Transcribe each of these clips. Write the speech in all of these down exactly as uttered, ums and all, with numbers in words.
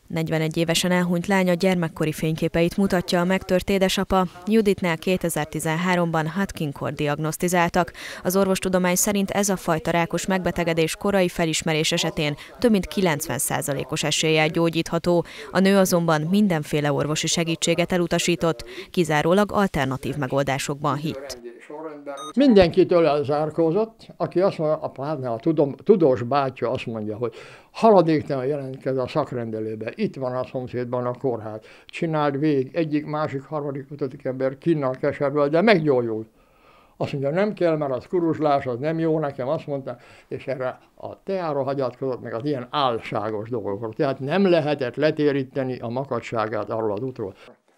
negyvenegy évesen elhunyt lánya gyermekkori fényképeit mutatja a megtört édesapa. Juditnál kétezer-tizenháromban Hodgkin-kór diagnosztizáltak. Az orvostudomány szerint ez a fajta rákos megbetegedés korai felismerés esetén több mint kilencven százalékos eséllyel gyógyítható. A nő azonban mindenféle orvosi segítséget elutasított, kizárólag alternatív megoldásokban hitt. Mindenkitől elzárkózott, aki azt mondja, a párnál a tudom, tudós bátyja azt mondja, hogy haladéktalan jelentkezz a szakrendelőbe, itt van a szomszédban a kórház, csináld végig, egyik, másik, harmadik, ötödik ember kinnal keserből, de meggyógyul. Azt mondja, nem kell, mert az kuruzslás, az nem jó nekem, azt mondta, és erre a teára hagyatkozott, meg az ilyen álságos dolgokról. Tehát nem lehetett letéríteni a makadságát arról az útról.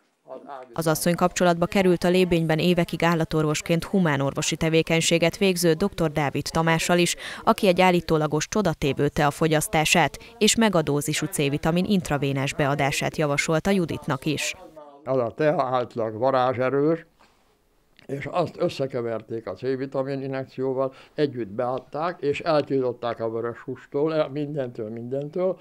Az asszony kapcsolatba került a Lébényben évekig állatorvosként humánorvosi tevékenységet végző dr. Dávid Tamással is, aki egy állítólagos csodatévő tea fogyasztását és megadózisú C-vitamin intravénás beadását javasolta Juditnak is. Az a tea általában varázserős, és azt összekeverték a C-vitamin injekcióval, együtt beadták, és eltiltották a vöröshústól, mindentől, mindentől.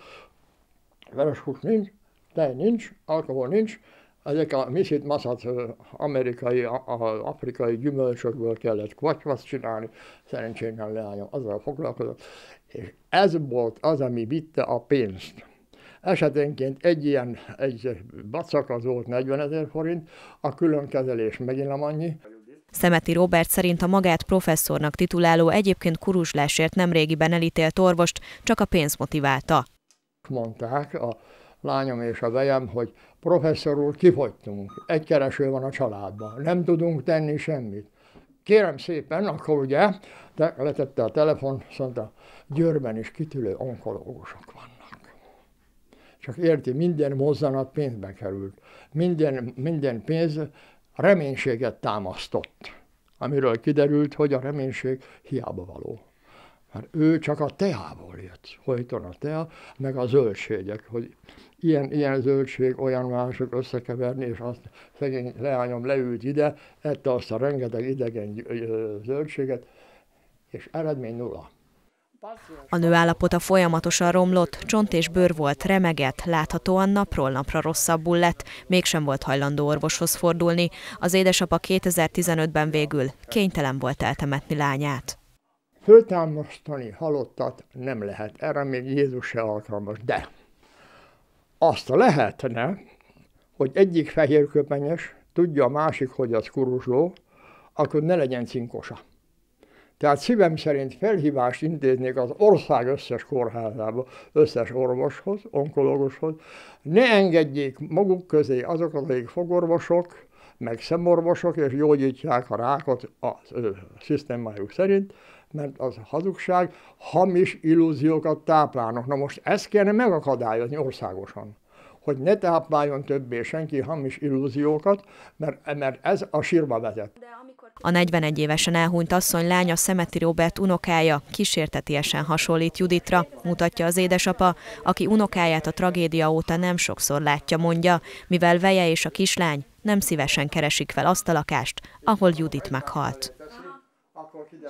Vöröshús nincs, tej nincs, alkohol nincs. Ezek a miszit maszat amerikai, afrikai gyümölcsökből kellett kvacsvaszt csinálni, szerencsétlen leányom azzal foglalkozott, és ez volt az, ami vitte a pénzt. Esetenként egy ilyen, egy bacak az volt negyvenezer forint, a különkezelés megint nem annyi. Szemeti Róbert szerint a magát professzornak tituláló, egyébként kuruzslásért nemrégiben elítélt orvost csak a pénz motiválta. Mondták a lányom és a vejem, hogy professzor úr, kifogytunk, egy kereső van a családban, nem tudunk tenni semmit. Kérem szépen, akkor ugye, de letette a telefon, azt mondta, Győrben is kitűnő onkológusok vannak. Csak érti, minden mozzanat pénzbe került, minden, minden pénz reménységet támasztott, amiről kiderült, hogy a reménység hiába való. Mert ő csak a teából jött, folyton a tea, meg a zöldségek, hogy ilyen, ilyen zöldség, olyan mások összekeverni, és azt szegény leányom leült ide, ette azt a rengeteg idegen zöldséget, és eredmény nulla. A nő állapota folyamatosan romlott, csont és bőr volt, remegett, láthatóan napról napra rosszabbul lett, mégsem volt hajlandó orvoshoz fordulni. Az édesapa kétezer-tizenötben végül kénytelen volt eltemetni lányát. Föltámasztani halottat nem lehet, erre még Jézus se alkalmas, de azt lehetne, hogy egyik fehérköpenyes tudja a másik, hogy az kuruzsló, akkor ne legyen cinkosa. Tehát szívem szerint felhívást intéznék az ország összes kórházába, összes orvoshoz, onkológushoz, ne engedjék maguk közé azokat, akik fogorvosok, meg szemorvosok, és gyógyítják a rákot a szisztémájuk szerint, mert az hazugság, hamis illúziókat táplálnak. Na most ezt kellene megakadályozni országosan, hogy ne tápláljon többé senki hamis illúziókat, mert, mert ez a sírba vezet. A negyvenegy évesen elhunyt asszony lánya, Szemeti Róbert unokája kísértetiesen hasonlít Juditra, mutatja az édesapa, aki unokáját a tragédia óta nem sokszor látja, mondja, mivel veje és a kislány nem szívesen keresik fel azt a lakást, ahol Judit meghalt.